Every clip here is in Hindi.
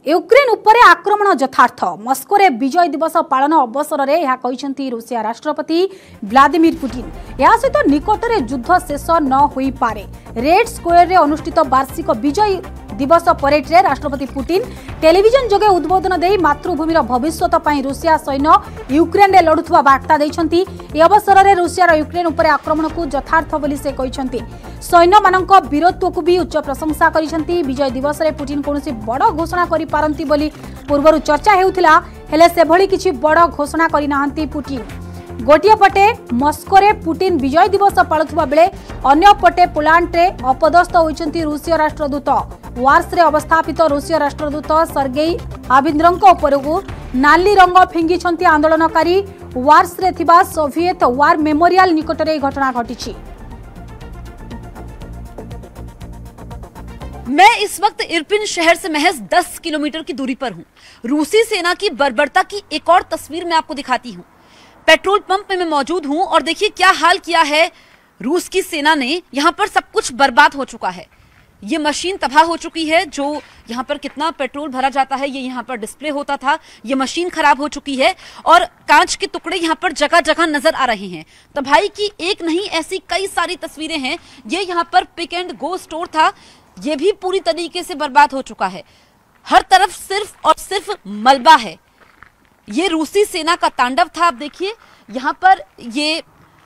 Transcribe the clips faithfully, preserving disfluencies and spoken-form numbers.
यूक्रेन उपरे आक्रमण यथार्थ मस्को रे विजय दिवस पालन अवसर में यह कहते रूसिया राष्ट्रपति व्लादिमीर पुतिन। या सहित निकट में युद्ध शेष न हो पारे। रेड स्क्वायर रे अनुष्ठित वार्षिक विजय दिवस परेड रे राष्ट्रपति पुतिन टेलीविजन जोगे उद्बोधन दे मातृभूमिर भविष्यत पई रूसिया सैन्य यूक्रेन रे लड़ुवा वार्ता देइछंती। ए अवसर में रूसिया रूक्रेन उपर आक्रमण को यथार्थ बोली से कहते सैन्य मानक वीरत्व को भी उच्च प्रशंसा करिसेंती। विजय दिवस रे पुतिन कोनोसी बड़ घोषणा करि पारंती बोली पूर्वरु चर्चा हेउथिला, हेले से भली किछि बड़ घोषणा करि नाहंती पुतिन। गोटिए पटे मस्को रे पुतिन विजय दिवस पालुवा बेले अन्य पटे पोलैंड रे अपदस्थ होइछंती रूसिया राष्ट्रदूत। वार्स रे अवस्थापित रूसिया राष्ट्रदूत सर्गेई आबिंद्रंको उपरकू नाली रंग फिंगिछंती आंदोलनकारी। वार्स रे थिबा सोवियत वार मेमोरियल निकट रे घटना घटिछि। मैं इस वक्त इरपिन शहर से महज दस किलोमीटर की दूरी पर हूं। रूसी सेना की बर्बरता की एक और तस्वीर मैं आपको दिखाती हूं। पेट्रोल पंप में मैं मौजूद हूं और देखिए क्या हाल किया है रूस की सेना ने। यहां पर सब कुछ बर्बाद हो चुका है। ये मशीन तबाह हो चुकी है। जो यहां पर कितना पेट्रोल भरा जाता है ये यहां पर डिस्प्ले होता था, ये मशीन खराब हो चुकी है और कांच के टुकड़े यहां पर जगह जगह नजर आ रहे हैं। तबाही की एक नहीं ऐसी कई सारी तस्वीरें हैं। ये यहां पर पिक एंड गो स्टोर था, ये भी पूरी तरीके से बर्बाद हो चुका है। हर तरफ सिर्फ और सिर्फ मलबा है। ये रूसी सेना का तांडव था। आप देखिए यहाँ पर ये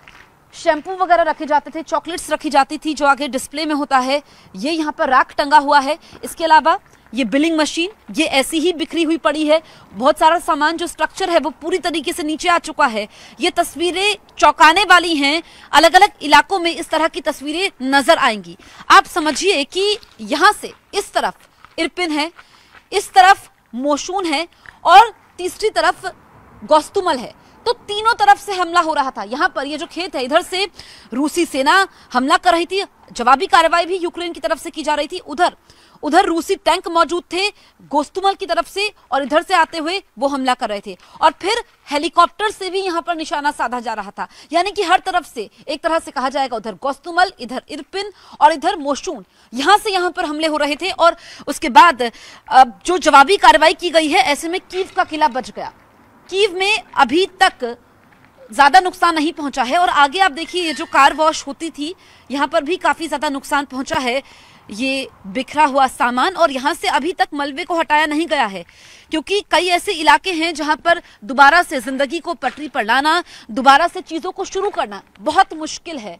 शैम्पू वगैरह रखे जाते थे, चॉकलेट्स रखी जाती थी जो आगे डिस्प्ले में होता है। ये यहाँ पर राख टंगा हुआ है। इसके अलावा ये बिलिंग मशीन ये ऐसी ही बिखरी हुई पड़ी है। बहुत सारा सामान जो स्ट्रक्चर है वो पूरी तरीके से नीचे आ चुका है। ये तस्वीरें चौंकाने वाली हैं। अलग अलग इलाकों में इस तरह की तस्वीरें नजर आएंगी। आप समझिए कि यहाँ से इस तरफ इरपिन है, इस तरफ मोशून है और तीसरी तरफ गोस्तुमल है। तो तीनों तरफ से हमला हो रहा था। यहाँ पर ये जो खेत है इधर से रूसी सेना हमला कर रही थी, जवाबी कार्रवाई भी यूक्रेन की तरफ से की जा रही थी। उधर उधर रूसी टैंक मौजूद थे गोस्तुमल की तरफ से और इधर से आते हुए वो हमला कर रहे थे और फिर हेलीकॉप्टर से भी यहाँ पर निशाना साधा जा रहा था। यानी कि हर तरफ से एक तरह से कहा जाएगा, उधर गोस्तुमल, इधर इरपिन और इधर मोशून, यहाँ से यहाँ पर हमले हो रहे थे। और उसके बाद जो जवाबी कार्रवाई की गई है, ऐसे में कीव का किला बच गया। कीव में अभी तक ज्यादा नुकसान नहीं पहुंचा है और आगे आप देखिए ये जो कार वॉश होती थी यहाँ पर भी काफी ज्यादा नुकसान पहुंचा है। ये बिखरा हुआ सामान और यहाँ से अभी तक मलबे को हटाया नहीं गया है क्योंकि कई ऐसे इलाके हैं जहाँ पर दोबारा से जिंदगी को पटरी पर लाना, दोबारा से चीजों को शुरू करना बहुत मुश्किल है।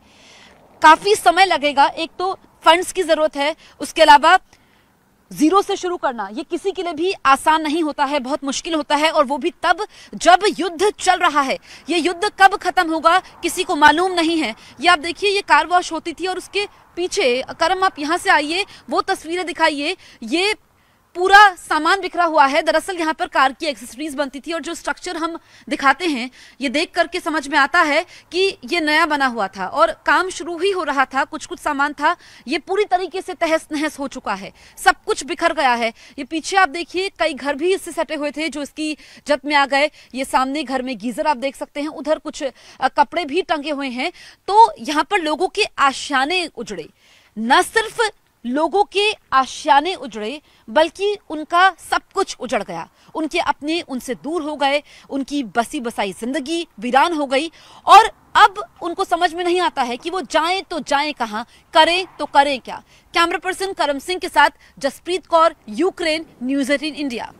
काफी समय लगेगा। एक तो फंड्स की जरूरत है, उसके अलावा जीरो से शुरू करना ये किसी के लिए भी आसान नहीं होता है, बहुत मुश्किल होता है और वो भी तब जब युद्ध चल रहा है। ये युद्ध कब खत्म होगा किसी को मालूम नहीं है। ये आप देखिए ये कार वॉश होती थी और उसके पीछे करम आप यहाँ से आइए, वो तस्वीरें दिखाइए। ये पूरा सामान बिखरा हुआ है। दरअसल यहाँ पर कार की एक्सेसरीज बनती थी और जो स्ट्रक्चर हम दिखाते हैं ये देख करके समझ में आता है कि ये नया बना हुआ था और काम शुरू ही हो रहा था। कुछ कुछ सामान था, ये पूरी तरीके से तहस नहस हो चुका है, सब कुछ बिखर गया है। ये पीछे आप देखिए कई घर भी इससे सटे हुए थे जो इसकी जद में आ गए। ये सामने घर में गीजर आप देख सकते हैं, उधर कुछ कपड़े भी टंगे हुए हैं। तो यहाँ पर लोगों के आशियाने उजड़े, न सिर्फ लोगों के आशियाने उजड़े बल्कि उनका सब कुछ उजड़ गया। उनके अपने उनसे दूर हो गए, उनकी बसी बसाई जिंदगी वीरान हो गई और अब उनको समझ में नहीं आता है कि वो जाएं तो जाएं कहां, करें तो करें क्या। कैमरा पर्सन करम सिंह के साथ Jaspreet Kaur, Ukraine, News eighteen India.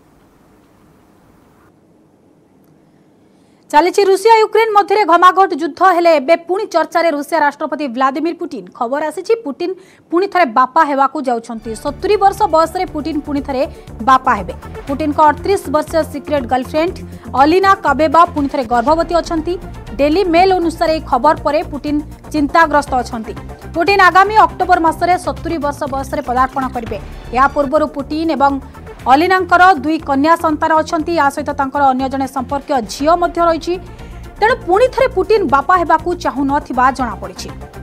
चली रूसिया यूक्रेन मध्य घमाघट युद्ध हेले एबे पुणी चर्चा रे रूसिया राष्ट्रपति व्लादिमीर पुतिन। खबर आसी पुतिन पुणी थरे बापा हेवाकू जाउछंती। सत्तरी वर्ष बयस रे पुतिन पुणी थरे बापा हेबे। पुतिन को अड़तीस वर्षीय सिक्रेट गर्लफ्रेंड अलिना काबेबा पुणी थरे गर्भवती अछंती। डेली मेल अनुसार एक खबर परे पुतिन चिंताग्रस्त अछंती। पुतिन आगामी अक्टोबर मासरे सत्तरी वर्ष बयस रे पदार्पण करिवे। या पूर्व पुतिन एवं अलिनांकर दुई कन्या संतान अछंती। या सहित तांकर अन्य जने संपर्क झियो मध्य रहिछि। तेणु पुणी थरे पुतिन बापा हेबाकू चाहू नथिबा जणा पड़िछि।